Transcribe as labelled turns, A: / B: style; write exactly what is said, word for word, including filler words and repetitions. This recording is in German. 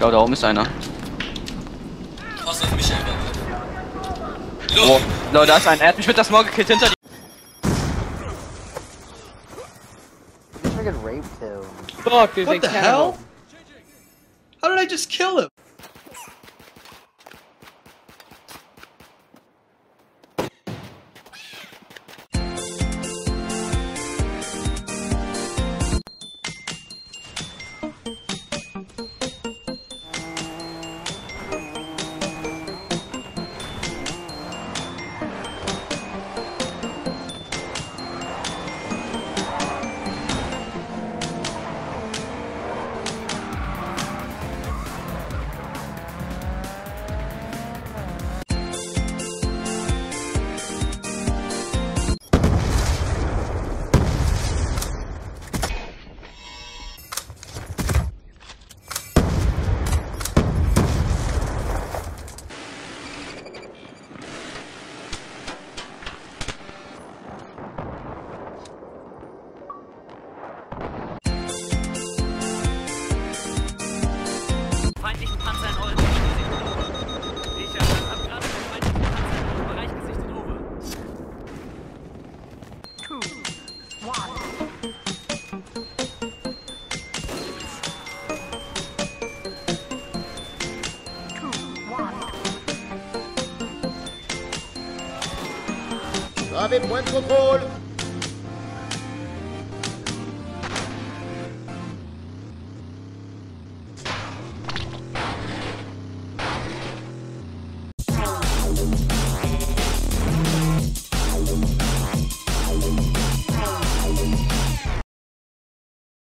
A: glaube, da oben ist einer.
B: Pass auf mich einfach.
A: Oh, Leute, da ist ein. Er hat mich mit der Smog gekillt hinter dir.
C: Fuck, there's
B: What
C: a
B: the
C: cannibal.
B: hell? How did I just kill him?
D: Feindlichen Panzer in eurem Gesicht. Ich äh, hab gerade den feindlichen Panzer in eurem Bereich gesichtet. Over. Two, one.
E: Grave point de contrôle.